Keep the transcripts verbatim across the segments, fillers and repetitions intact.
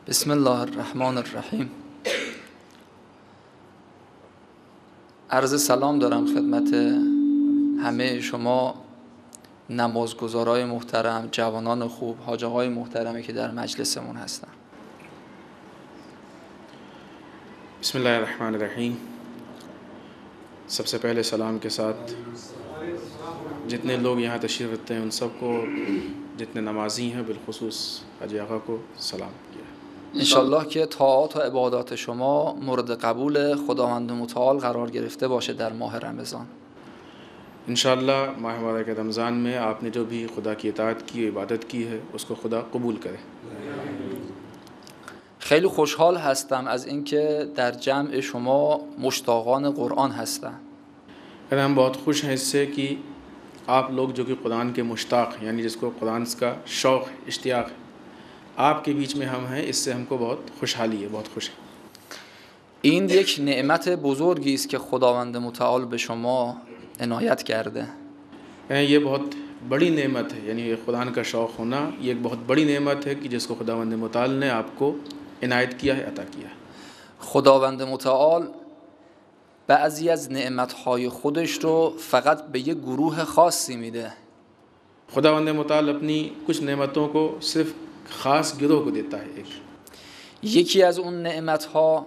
بسم الله الرحمن الرحیم. عرض سلام دارم خدمت همه شما نمازگزارای محترم، جوانان خوب، حاج‌های محترمی که در مجلسمون هستن. بسم الله الرحمن الرحیم. सबसे पहले सलाम के साथ जितने लोग यहाँ तशरीफ़ रखते हैं उन सबको, जितने नमाजी हैं बिलखुसूस हाजी आका को सलाम किया. انشالله که طاعات و عبادات شما مورد قبول خداوند متعال قرار گرفته باشه در ماه رمضان. इंशाअल्लाह माह मुबारक रमज़ान में आपने जो भी खुदा की इताअत की, इबादत की है, उसको खुदा कबूल करे. خیلی خوشحال هستم از اینکه در جمع شما مشتاقان قرآن هستم. हम बहुत खुश हैं इससे कि आप लोग जो कि कुरान के मुश्ताक यानी जिसको कुरान का शौक़ इश्तियाक़ है, आपके बीच में हम हैं, इससे हमको बहुत खुशहाली है, बहुत खुश है. این یک نعمت بزرگی است که خداوند متعال به شما عنایت کرده. ये बहुत बड़ी नेमत है, यानी ये कुरान का शौक़ होना ये एक बहुत बड़ी नेमत है कि जिसको खुदावंद मुताल ने आपको इनायत किया है, अता किया है. خداوند متعال بعضی از نعمت‌های خودش رو فقط به یک گروه خاصی میده. खुदावंद मुताल अपनी कुछ नेमतों को सिर्फ ख़ास गिरोह को देता है. एक یکی از اون نعمت‌ها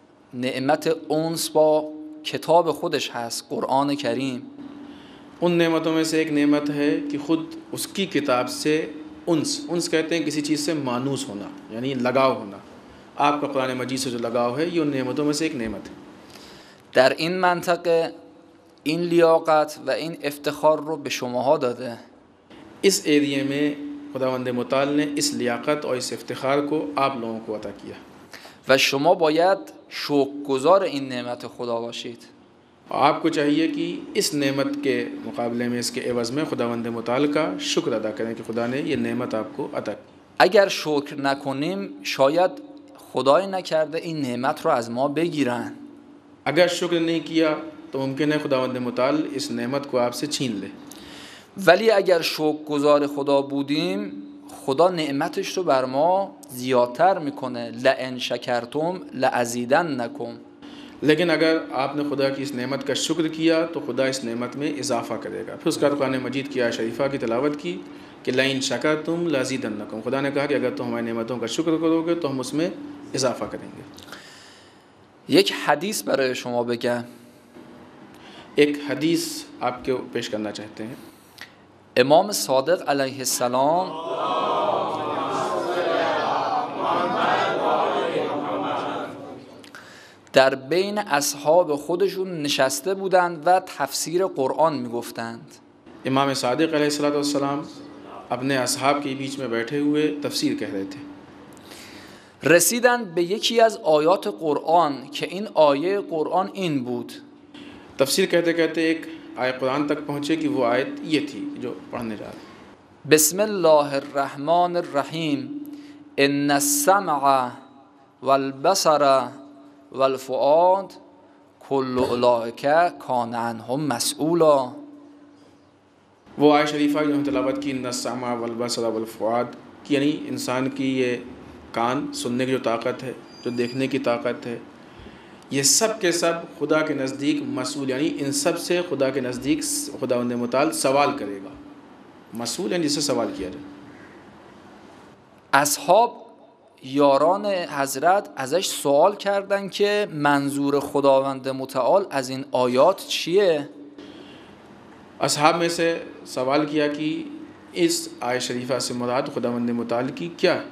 نعمت اونس با کتاب خودش هست، قرآن کریم. उन नेमतों में से एक नेमत है कि ख़ुद उसकी किताब से उन्स उन्स कहते हैं किसी चीज़ से मानूस होना, यानी लगाव होना. आपका कुरान मजीद से जो लगाव है ये उन नेमतों में से एक नेमत है. در این منطقه این لیاقت و این افتخار رو به شماها داده. इस एरिया में खुदावंद मुताल ने इस लियाकत और इस इफ्तिखार को आप लोगों को अता किया. و شما باید شکرگزار این نعمت خدا باشید. आपको चाहिए कि इस नेमत के मुकाबले में, इसके एवज़ में खुदावंद मुताल का शुक्र अदा करें कि खुदा ने ये नेमत आपको अता की. اگر شکر نکنیم شاید خدای نکرده این نعمت رو از ما بگیرن. अगर शुक्र नहीं किया तो मुमकिन है खुदावंद मुताल इस नेमत को आपसे छीन ले. ولی اگر شکرگزار خدا بودیم خدا نعمتش رو بر ما زیادتر میکنه. لئن شکرتم لازیدنکم. लेकिन अगर आपने खुदा की इस नेमत का शुक्र किया तो खुदा इस नेमत में इजाफ़ा करेगा. फिर उसका कुरान मजीद की आयत शरीफा की तिलावत की कि लइन शकरतुम लाज़ीदन्नकुम. खुदा ने कहा कि अगर तुम हमारी नेमतों का शुक्र करोगे तो हम उसमें इजाफ़ा करेंगे. یک حدیث برای شما بگم. एक हदीस आपके पेश करना चाहते हैं. امام صادق علیه السلام در بین اصحاب خودشون نشسته بودند و تفسیر قرآن میگفتند. इमाम सादिक़ अलैहिस्सलाम अपने असहाब के बीच में बैठे हुए तफसीर कह रहे थे. رسیدند به یکی از آیات قرآن که این آیه قرآن این بود. तफसीर कहते कहते एक आयत कुरान तक पहुँचे कि वो आयत ये थी जो पढ़ने जा रहे. بسم الله الرحمن الرحیم ان السمع والبصر والفؤاد كل اولئک کان عنه مسئولا. वो आयत शरीफा जो हम तिलावत की इन्ना समा वल बसर वल फुआद कि यानी इंसान की ये कान सुनने की जो ताकत है, जो देखने की ताकत है, ये सब के सब खुदा के नज़दीक मसूल, यानी इन सब से खुदा के नज़दीक खुदावंद मुताल सवाल करेगा. मसूल यानी जिससे सवाल किया जाए. اصحاب یاران حضرت ازش سوال کردن که منظور خداوند متعال از این آیات چیه؟ असहाब में से सवाल किया कि इस आयत शरीफा से मुराद खुदावंद मुताल की क्या है.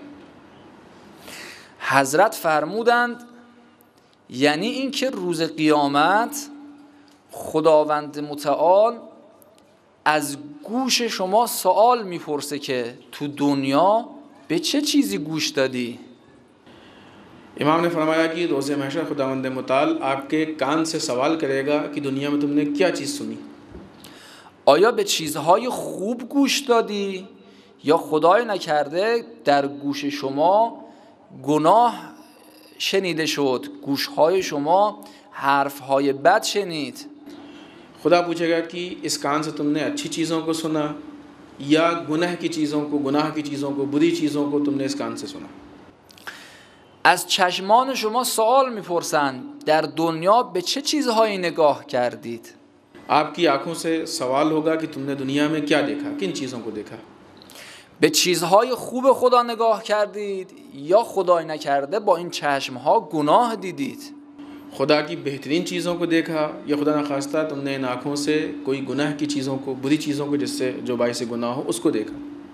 حضرت فرمودند یعنی اینکه روز قیامت خداوند متعال از گوش شما سوال میپرسه که تو دنیا به چه چیزی گوش دادی؟ इमाम ने फरमाया कि रोज़े महशर खुदावंद मुताल आपके कान से सवाल करेगा कि दुनिया में तुमने क्या चीज़ सुनी. آیا به چیزهای خوب گوش دادی یا خدای نکرده در گوش شما گناه شنیده شد، گوشهای شما حرفهای بد شنید؟ खुदा पूछेगा कि इस कान से तुमने अच्छी चीज़ों को सुना या गुनाह की चीज़ों को, गुनाह की चीज़ों को, बुरी चीज़ों को तुमने इस कान से सुना. از چشمان شما سوال میپرسند در دنیا به چه چیزهایی نگاه کردید؟ आपकी आंखों से सवाल होगा कि तुमने दुनिया में क्या देखा, किन चीज़ों को देखा। به چیزهای خوب خدا نگاه کردید یا خدای نکرده با این چشمها گناه دیدید؟ खुदा की बेहतरीन चीज़ों को देखा या खुदा न खास्ता तुमने इन आँखों से कोई गुनाह की चीज़ों को, बुरी चीज़ों को जिससे जो बाइस गुनाह हो उसको देखा।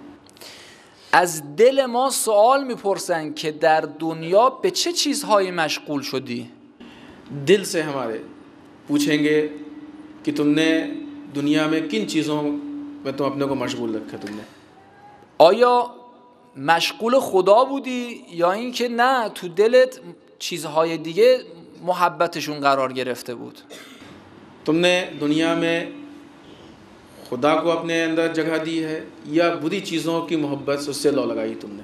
از دل ما سوال میپرسن که در دنیا به چه چیزهایی مشغول شدی؟ दिल से हमारे पूछेंगे कि तुमने दुनिया में किन चीज़ों में तुम अपने को मशगूल रखा तुमने। آیا مشغول خدا بودی یا اینکه نه تو دلت چیزهای دیگه محبتشون قرار گرفته بود؟ तुमने दुनिया में खुदा को अपने अंदर जगह दी है या बुरी चीज़ों की मोहब्बत से उससे लौ लगाई तुमने।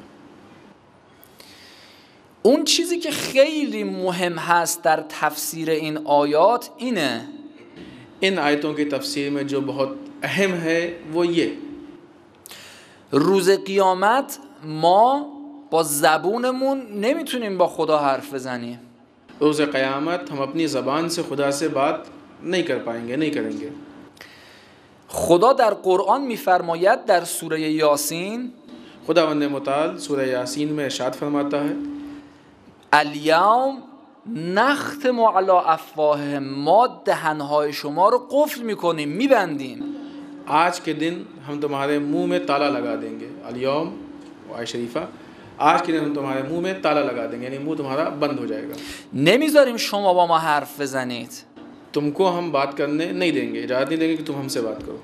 اون چیزی که خیلی مهم هست در تفسیر این آیات اینه इन आयतों की तफसीर में जो बहुत अहम है वो ये روز قیامت ما با زبونمون نمیتونیم با خدا حرف بزنیم. रोज़ क़यामत हम अपनी ज़बान से खुदा से बात नहीं कर पाएंगे, नहीं करेंगे। خدا در قرآن میفرماید در سوره یاسین खुदावंद मुताल सूरह यासीन में इरशाद फरमाता है الیوم نختم علی افواههم، ما دهنهای شما رو قفل میکنیم، میبندیم. आज के दिन हम तुम्हारे मुंह में ताला लगा देंगे। अल-यौम आय शरीफा, आज के दिन हम तुम्हारे मुंह में ताला लगा देंगे, यानी मुंह तुम्हारा बंद हो जाएगा। नمیذاریم شما با ما حرف بزنید. तुमको हम बात करने नहीं देंगे, इजाज़त नहीं देंगे कि तुम हमसे बात करो।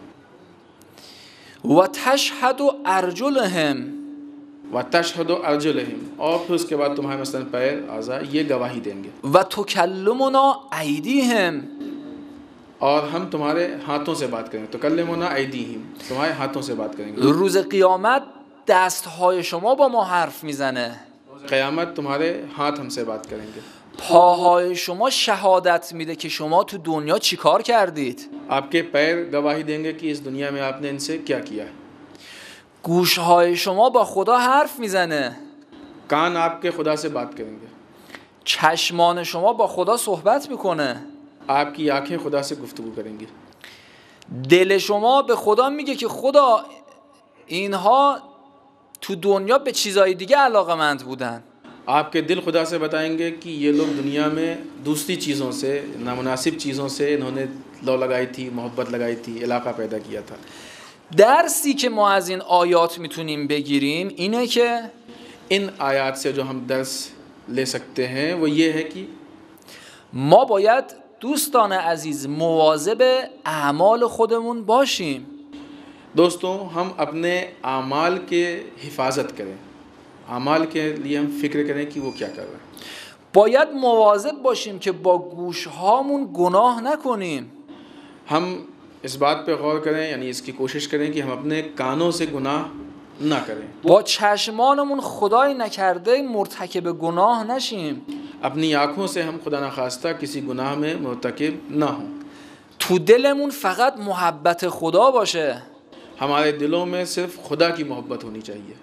و تشهد ارجلهم व तशहद अर्जुलहिम, और फिर उसके बाद तुम्हारे मसलन पैर आज़ा ये गवाही देंगे। و تکلمنا ایدیهم، और हम तुम्हारे हाथों से बात करेंगे। तो कल्लमुना ऐदीहिम, तुम्हारे हाथों से बात करेंगे। روز قیامت دستهای شما با ما حرف میزنه، क़यामत तुम्हारे हाथ हमसे बात करेंगे। پاهای شما شهادت میده که شما تو دنیا چی کار کردید. आपके पैर गवाही देंगे कि इस दुनिया में आपने इनसे क्या किया है। گوشهای شما با خدا حرف میزنه، कान आपके खुदा से बात करेंगे। چشمان شما با خدا صحبت میکنه، आपकी आंखें खुदा से गुफ्तगू करेंगी। دل شما به خدا میگه که خدا اینها تو دنیا به چیزای دیگه علاقه‌مند بودن. आपके दिल खुदा से बताएंगे कि ये लोग दुनिया में दूसरी चीज़ों से, नामुनासिब चीज़ों से इन्होंने लौ लगाई थी, मोहब्बत लगाई थी, इलाका पैदा किया था। درسی که ما از این آیات میتونیم بگیریم اینه که इन आयात से जो हम दर्स ले सकते हैं वो ये है कि ما باید دوستان عزیز مواظب اعمال خودمون باشیم. दोस्तों हम अपने आमाल के हिफाजत करें, आमाल के लिए हम फिक्र करें कि वो क्या कर रहे हैं। باید مواظب باشیم که با گوشهامون گناه نکنیم. हम इस बात पे गौर करें, यानी इसकी कोशिश करें कि हम अपने कानों से गुनाह ना करें। با چشمانمون خدای نکرده مرتکب گناه نشیم. अपनी आँखों से हम खुदा न खास्ता किसी गुनाह में मुर्तकिब ना हों। تو دلمون فقط محبت خدا باشه. हमारे दिलों में सिर्फ खुदा की मोहब्बत होनी चाहिए।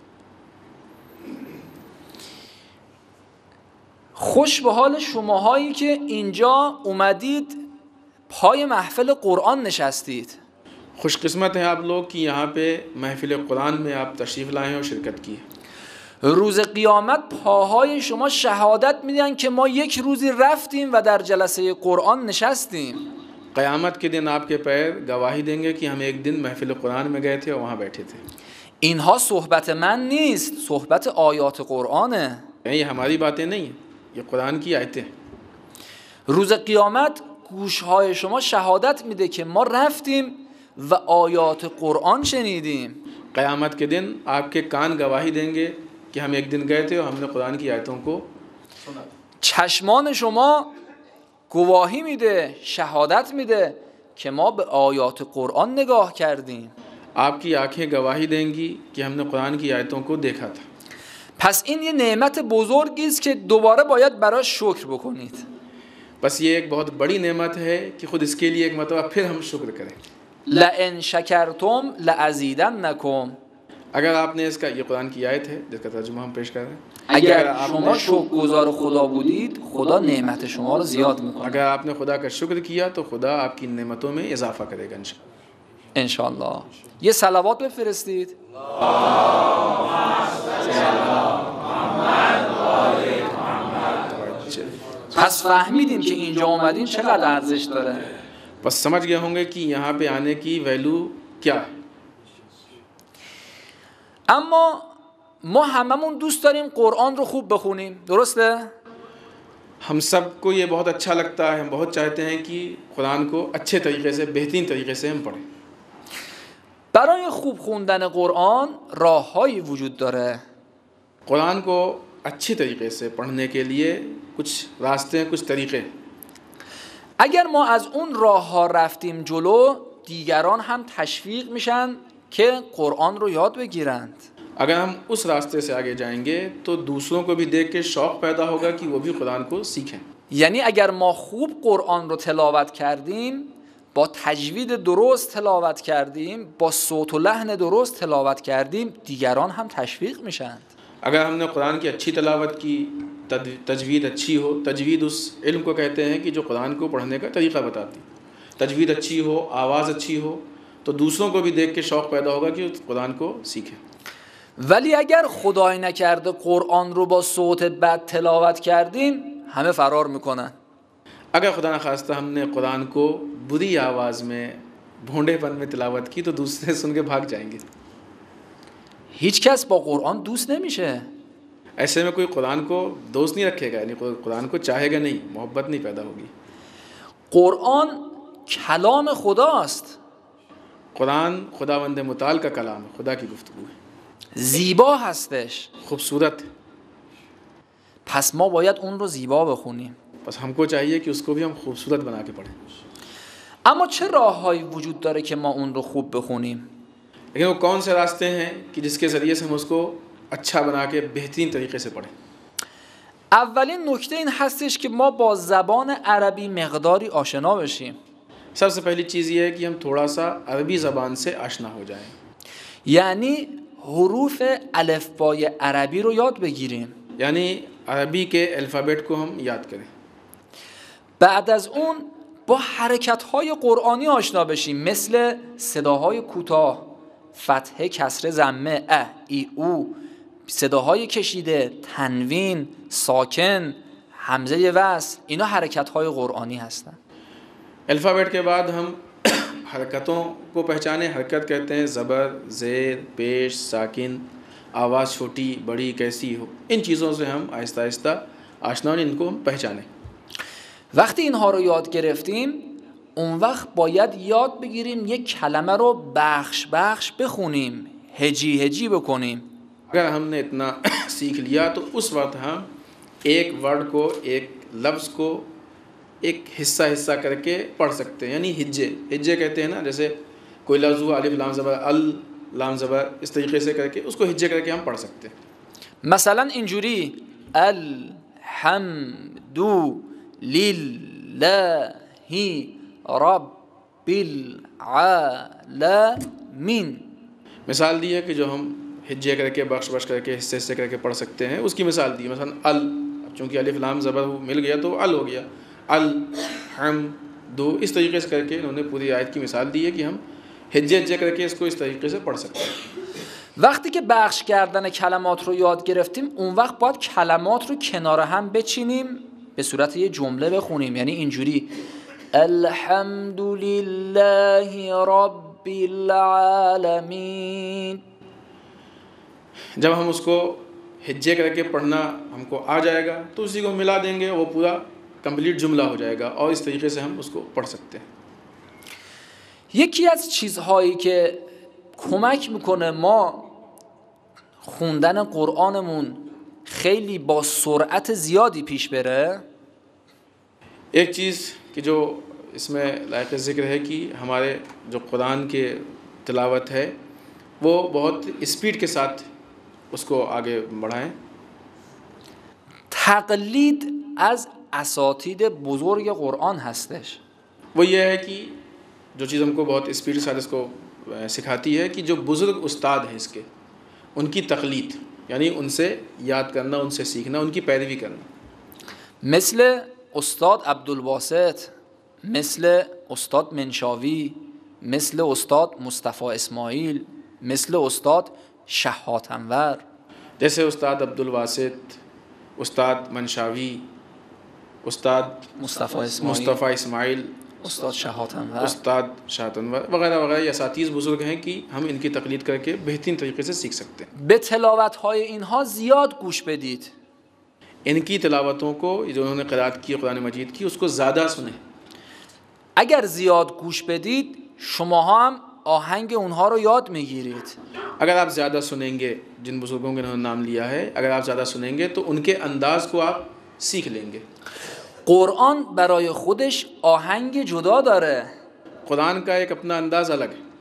خوش به حال شماهایی که اینجا اومدید پای محفل قرآن نشستید. खुशकिस्मत हैं आप लोग कि यहाँ पे महफिल कुरान में आप तशरीफ़ लाए हैं और शिरकत की है। روز قیامت پاهای شما شهادت میدن که ما یک روزی رفتیم و در جلسه قرآن نشستیم. क़यामत के दिन आपके पैर गवाही देंगे कि हम एक दिन महफिल कुरान में गए थे और वहाँ बैठे थे। اینها صحبت من نیست، صحبت آیات قرآنه. ये हमारी बातें नहीं हैं, ये कुरान की आयतें। روز قیامت گوشهای شما شهادت میده که ما رفتیم و آیات قرآن شنیدیم. क़यामत के दिन आपके कान गवाही देंगे कि हम एक दिन गए थे और हमने कुरान की आयतों को सुना। چشمان شما گواهی میده، شهادت میده که ما به آیات قرآن نگاه کردیم. आपकी आंखें गवाही देंगी कि हमने कुरान की आयतों को देखा था। پس این یه نعمت بزرگی است که دوباره باید براش شکر بکنید. बस ये एक बहुत बड़ी नेमत है कि खुद इसके लिए एक मरतबा फिर हम शुक्र करें। لئن شکرتم لازیدنکم، अगर आपने इसका ये कुरान की आयत है जिसका तर्जुमा हम पेश कर रहे हैं, اگر شما شکرگزار خدا بودید خدا نعمت شما رو زیاد میکنه. अगर आपने खुदा का शुक्र किया तो खुदा आपकी नेमतों में इजाफा करेगा इंशाअल्लाह. انشالله. یه صلوات بفرستید. پس فهمیدیم که اینجا اومدین چقدر ارزش داره. پس समझ गए होंगे कि यहाँ पे आने की वैल्यू क्या है. اما ما هممون دوست داریم قرآن رو خوب بخونیم، درسته؟ हम सब को ये बहुत अच्छा लगता है, हम बहुत चाहते हैं कि कुरान को अच्छे तरीके से बेहतरीन तरीके से हम पढ़ें. برای خوب خوندن قرآن راههایی وجود داره. कुरान को अच्छी तरीके से पढ़ने के लिए कुछ रास्ते हैं, कुछ तरीके. اگر ما از اون راه ها رفتیم جلو دیگران هم تشویق میشن که قرآن رو یاد بگیرند. अगर हम उस रास्ते से आगे जाएंगे तो दूसरों को भी देख के शौक़ पैदा होगा कि वो भी कुरान को सीखें. یعنی اگر ما خوب قرآن رو تلاوت کردیم، با تجوید درست تلاوت کردیم، با صوت و لحن درست تلاوت کردیم، دیگران هم تشویق میشند. अगर हमने कुरान की अच्छी तलावत की, तजवीद अच्छी हो, तजवीद उस इल्म को कहते हैं कि जो कुरान को पढ़ने का तरीक़ा बताती. तजवीद अच्छी हो, आवाज़ अच्छी हो तो दूसरों को भी देख के शौक़ पैदा होगा कि कुरान को सीखें. ولی اگر خدای نکرده قرآن رو با صوت بد تلاوت کردیم همه فرار میکنن. अगर खुदा न खास्ता हमने कुरान को बुरी आवाज़ में भोंडेपन में तिलावत की तो दूसरे सुन के भाग जाएंगे. هیچ کس با قرآن دوست نمیشه. ऐसे में कोई कुरान को दोस्त नहीं रखेगा, यानी कुरान को चाहेगा नहीं, मोहब्बत नहीं पैदा होगी. قرآن کلام خداست. कुरान खुदावंद मुताल का कलाम है, खुदा की गुफ्तगू है. زیبا هستش. खूबसूरत. پس ما باید اون رو زیبا بخونیم. پس हमको चाहिए कि उसको भी हम खूबसूरत बना के पढ़ें. اما چه راههایی وجود داره که ما اون رو خوب بخونیم؟ लेकिन वो कौन से रास्ते हैं कि जिसके ज़रिए से हम उसको अच्छा बना के बेहतरीन तरीके से पढ़ें. اولین نکته این هستش که ما با زبان عربی مقداری آشنا بشیم. सबसे पहली चीज़ ये है कि हम थोड़ा सा अरबी ज़बान से आशना हो जाएं. یعنی حروف الفبای عربی رو یاد بگیریم. یعنی عربی के अल्फ़ाबेट को हम याद करें. بعد از اون با حرکت‌های قرآنی آشنا بشیم، مثل صداهای کوتاه، فتحه، کسره، ضمه، ا، ای، او، صداهای کشیده، تنوین، ساکن، همزه وصل. اینا حرکت‌های قرآنی هستن. अल्फ़ाबेट के बाद हम हरकतों को पहचाने. हरकत कहते हैं ज़बर, ज़ेर, पेश, साकिन, आवाज़ छोटी बड़ी कैसी हो. इन चीज़ों से हम आहिस्ता आहिस्ता आशना हों, इनको हम पहचानें. وقتی اینها رو یاد گرفتیم اون وقت باید یاد بگیریم یک کلمه رو بخش بخش بخونیم، هجی هجی بکنیم. अगर हमने इतना सीख लिया तो उस वक्त हम एक वर्ड को, एक लफ्ज़ को एक हिस्सा हिस्सा करके पढ़ सकते हैं. यानी हिज्जे हिज्जे कहते हैं ना, जैसे कोई लफ्ज़ हुआ अलिफ लाम ज़बर, अल लाम ज़बर, इस तरीके से करके उसको हिज्जे करके हम पढ़ सकते हैं. مثلا اینجوری الحمدو लिल्लाहि रब्बिल आलमीन. मिसाल दी है कि जो हम हिज्जे करके बख्श बख्श करके हिस्से हिस्से करके पढ़ सकते हैं, उसकी मिसाल दी. मसलन अल, चूँकि अलिफ लाम ज़बर मिल गया तो अल हो गया. अल हम दो, इस तरीके से करके इन्होंने पूरी आयत की मिसाल दी है कि हम हिज्जे हिज्जे करके इसको इस तरीके से पढ़ सकते हैं. وقتی که بخش کردن کلمات رو یاد گرفتیم اون وقت باید کلمات رو کنار هم بچینیم به صورت یه جمله بخونیم. یعنی اینجوری الحمدلله رب العالمین. जब हम उसको हिज्जे करके पढ़ना हमको आ जाएगा तो उसी को मिला देंगे, वो पूरा कंप्लीट जुमला हो जाएगा और इस तरीके से हम उसको पढ़ सकते हैं. یکی از چیزهایی که کمک میکنه ما خوندن قرآنمون خیلی با سرعت زیادی پیش بره، एक चीज़ कि जो इसमें लायक ज़िक्र है कि हमारे जो कुरान के तिलावत है वो बहुत स्पीड के साथ उसको आगे बढ़ाएं. تقلید از اساتید بزرگ قرآن هستش. वो ये है कि जो चीज़ हमको बहुत स्पीड के साथ इसको सिखाती है कि जो बुज़ुर्ग उस्ताद हैं इसके, उनकी तकलीद यानी उनसे याद करना, उनसे सीखना, उनकी पैरवी करना. مثل استاد عبدالباسط، مثل استاد منشاوی، مثل استاد مصطفی اسماعیل، مثل استاد شهات انور. जैसे उस्ताद अब्दुल वासित, उस्ताद मंशावी, उस्ताद मुस्तफ़ा इस्माइल, मुस्तफ़ा इस्माइल, उस्ताद शहात अनवर, उस्ताद शहात अनवर वगैरह वगैरह ये असातीज़ बुज़ुर्ग हैं कि हम इनकी तकलीद करके बेहतरीन तरीके से सीख सकते हैं. به تلاوت‌های اینها زیاد گوش بدید. इनकी तिलावतों को जो उन्होंने क़िराअत की कुरान मजीद की उसको ज़्यादा सुने. اگر زیاد گوش بدید شما هم آهنگ اونها رو یاد میگیرید. अगर आप ज़्यादा सुनेंगे, जिन बुज़ुर्गों के उन्होंने नाम लिया है, अगर आप ज़्यादा सुनेंगे तो उनके अंदाज़ को आप सीख लेंगे. قرآن برای خودش آهنگ جدا داره. कुरान का एक अपना अंदाज़ अलग है.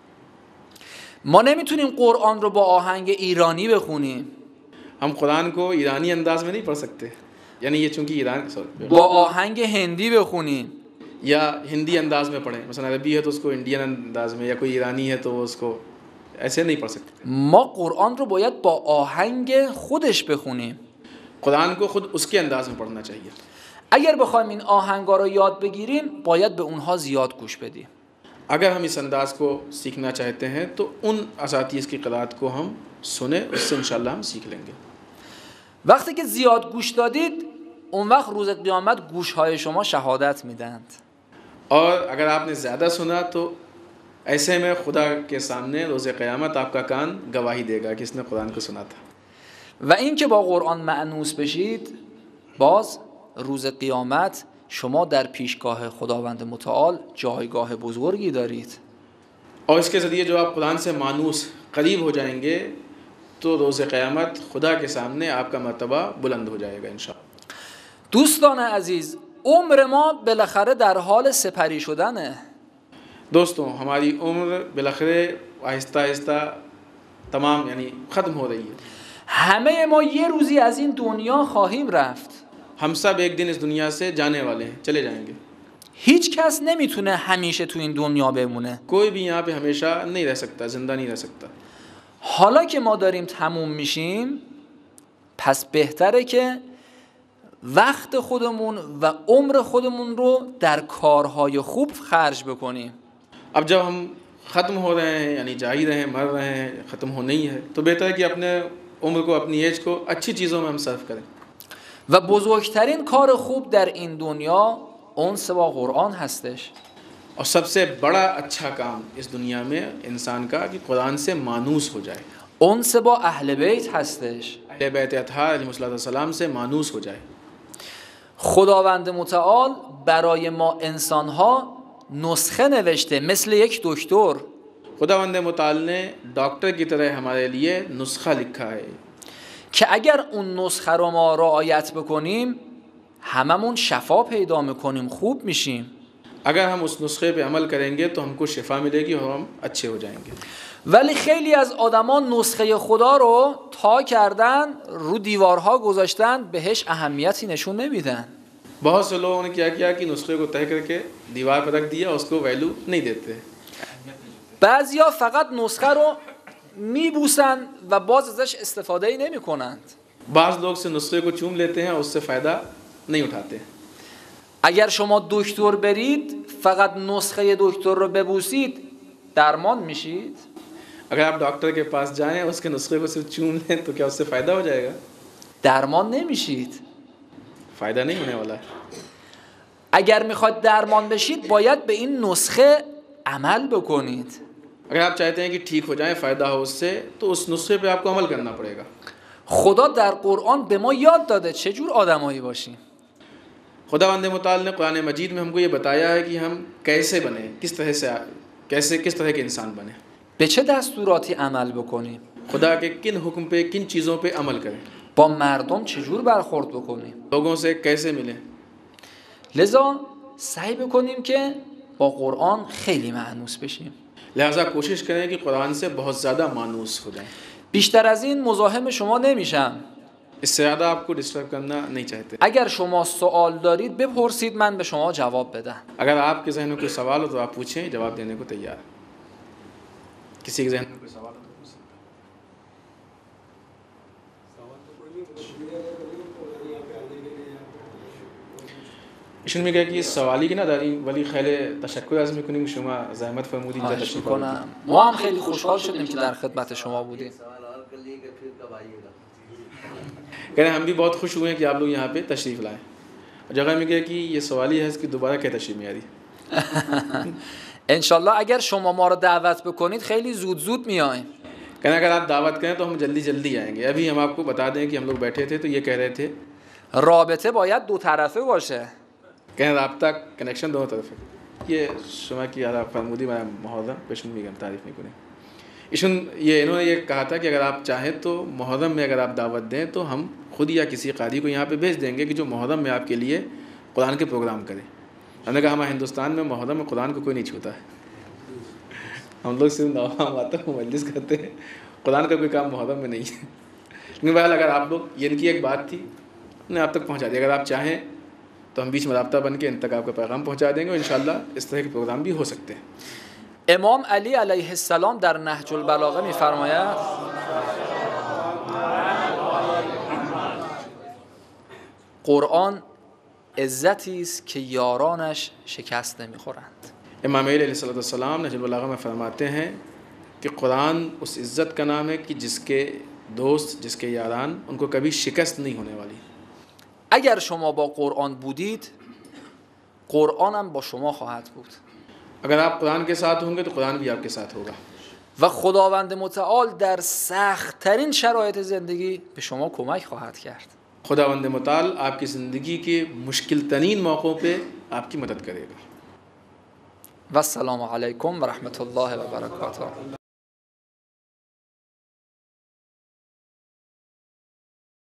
ما نمیتونیم قرآن رو با آهنگ ایرانی بخونیم. हम कुरान को ईरानी अंदाज़ में नहीं पढ़ सकते, यानी ये चूँकि ईरान सॉरी با آهنگ هندی بخونیم. या हिंदी अंदाज़ में पढ़ें. मसलन अरबी है तो उसको इंडियन अंदाज़ में, या कोई ईरानी है तो उसको ऐसे नहीं पढ़ सकते. ما قرآن رو باید با آهنگ خودش بخونیم. कुरान को खुद उसके अंदाज़ में पढ़ना चाहिए. اگر بخوایم این آهنگا رو یاد بگیریم باید به اونها زیاد گوش بدیم. अगर हम इस अंदाज़ को सीखना चाहते हैं तो उन असातीज़ की क़िराअत को हम सुने, उससे इंशाअल्लाह हम सीख लेंगे. وقتی که زیاد گوش دادید اون وقت روز قیامت گوش‌های شما شهادت میدند. और अगर आपने ज़्यादा सुना तो ऐसे में खुदा के सामने रोज़े क़यामत आपका कान गवाही देगा कि इसने कुरान को सुना था. و این که با قرآن مأنوس بشید باز روز قیامت شما در پیشگاه خداوند متعال جایگاه بزرگی دارید. और इसके ज़रिए जो आप कुरान से मानूस करीब हो जाएंगे तो रोज़े क़यामत खुदा के सामने आपका मर्तबा बुलंद हो जाएगा इंशाअल्लाह. دوستان عزیز، عمر ما بالاخره در حال سپری شدنه. दोस्तों, हमारी उम्र बिलखरे आहिस्ता आहिस्ता तमाम यानी ख़त्म हो रही है. همه ما یه روزی از این دنیا خواهیم رفت. हम सब एक दिन इस दुनिया से जाने वाले हैं, चले जाएंगे. هیچ کس نمیتونه همیشه تو این دنیا بمونه. कोई भी यहाँ पे हमेशा नहीं रह सकता, ज़िंदा नहीं रह सकता. حالا که ما داریم تموم میشیم پس بهتره که وقت خودمون و عمر خودمون رو در کارهای خوب خرج بکنیم. अब जब हम ख़त्म हो रहे हैं यानी जा ही रहे हैं, मर रहे हैं, ख़त्म होना ही है, तो बेहतर है कि अपने उम्र को, अपनी एज को अच्छी चीज़ों में हम सर्व करें. و بزرگترین کار خوب در این دنیا انس با قرآن هستش. और सबसे बड़ा अच्छा काम इस दुनिया में इंसान का कि कुरान से मानूस हो जाए. انس با اهل بیت هستش. अहले बैत अतहार अलैहिस्सलाम से मानूस हो जाए. خداوند متعال برای ما انسانها نسخه نوشته مثل یک دکتر. खुदावंद मुताल ने डॉक्टर की तरह हमारे लिए नुस्खा लिखा है که اگر اون نسخه رو ما رعایت بکنیم هممون شفا پیدا میکنیم، خوب میشیم. अगर हम उस नुस्खे पे अमल करेंगे तो हमको शिफा मिलेगी और हम अच्छे हो जाएंगे. ولی خیلی از آدما نسخه خدا رو تا کردن رو دیوارها گذاشتن، بهش اهمیتی نشون نمیدن. बहुत से लोगों ने क्या किया कि नुस्खे को तय करके दीवार पर रख दिया, उसको वैल्यू नहीं देते. بعضیا فقط نسخه رو میبوسن و باز ازش استفاده ای نمی کنند. बाज़ लोग से नुस्खे को चूम लेते हैं और उससे फ़ायदा नहीं उठाते. اگر شما دکتر برید فقط نسخه دکتر رو ببوسید درمان میشید؟ अगर आप डॉक्टर के पास जाएं और उसके नुस्खे को सिर्फ चूम लें तो क्या उससे फ़ायदा हो जाएगा? درمان نمیشید. फ़ायदा नहीं होने वाला है. اگر میخواد درمان بشید باید به این نسخه عمل بکنید. अगर आप चाहते हैं कि ठीक हो जाए, फ़ायदा हो उससे, तो उस नुस्खे पे आपको अमल करना पड़ेगा. خدا در قرآن به ما یاد داده چه جور آدمایی باشیم. खुदावंद मुताल ने कुरान मजीद में हमको ये बताया है कि हम कैसे बने, किस तरह से कैसे किस तरह के इंसान बने. به چه دستوراتی عمل بکنیم. खुदा के किन हुक्म पे, किन चीज़ों पे अमल करें. با مردم چه جور برخورد بکنیم. लोगों से कैसे मिलें. لذا سعی بکنیم که با قرآن خیلی مأنوس بشیم. लिहाजा कोशिश करें कि कुरान से बहुत ज़्यादा मानूस हो जाएं. بیشتر از این مزاحم شما نمیشم. इससे ज़्यादा आपको डिस्टर्ब करना नहीं चाहते. اگر شما سوال دارید بپرسید، من به شما جواب بدم. अगर आपके जहन में कोई सवाल हो तो आप पूछें, जवाब देने को तैयार. किसी के जहन में कोई सवाल हो तो पूछ सकते हैं. ایشون میگه که سوالی که نداریم ولی خیلی تشکر از میکنیم شما زحمت فرمودید اینجا تشریف آوردید. ما هم خیلی خوشحال شدیم که در خدمت شما بودیم. कहते हम भी बहुत खुश हुए हैं कि आप लोग यहाँ पे तशरीफ़ लाएं. जगह में गया कि ये सवाल ही है कि दोबारा क्या तशरीफ़ में आ रही. इंशाल्लाह अगर شما ما رو دعوت بکنید خیلی زود زود میایم. कहना अगर आप दावत करें तो हम जल्दी जल्दी आएंगे. अभी हम आपको बता दें कि हम लोग बैठे थे तो ये कह रहे थे رابطه باید دو طرفه باشه. कहना राब्ता कनेक्शन दोनों तरफ है. ये शुमा की आला फरमूदी मैं मुहर्रम पेशन भी तारीफ़ नहीं करें. इशन ये इन्होंने ये कहा था कि अगर आप चाहें तो मुहर्रम में अगर आप दावत दें तो हम खुद या किसी क़ारी को यहाँ पे भेज देंगे कि जो मुहर्रम में आपके लिए कुरान के प्रोग्राम करे. हमने कहा हमारे हिंदुस्तान में मुहर्रम में कुरान को कोई नहीं छूता है. हम लोग सिर्फ नवाम आते हैं मजलिस करते हैं, कुरान का कोई काम मुहर्रम में नहीं है. लेकिन बहरहाल अगर आप लोग ये इनकी एक बात थी उन्हें आप तक पहुँचा दिया. अगर आप चाहें तो हम बीच में राब्ता बन के इन तक आपका पैगाम पहुँचा देंगे और इंशाअल्लाह इस तरह के प्रोग्राम भी हो सकते हैं. امام علی علیه السلام در نهج البلاغه می‌فرماید قرآن عزتی است که یارانش شکست نمی‌خورند. امام علی علیہ السلام نهج البلاغه में फरमाते हैं कि कुरान उस इज़्ज़त का नाम है कि जिसके दोस्त जिसके यारान उनको कभी शिकस्त नहीं होने वाली. اگر شما با قرآن بودید قرآن هم با شما خواهد بود. अगर आप कुरान के साथ होंगे तो कुरान भी आपके साथ होगा. و خداوند متعال در سخت ترین شرایط زندگی به شما کمک خواهد کرد. खुदावंद मुताल आपकी ज़िंदगी के मुश्किल तरीन मौक़ों पे आपकी मदद करेगा. و السلام علیکم و رحمت الله و برکاته.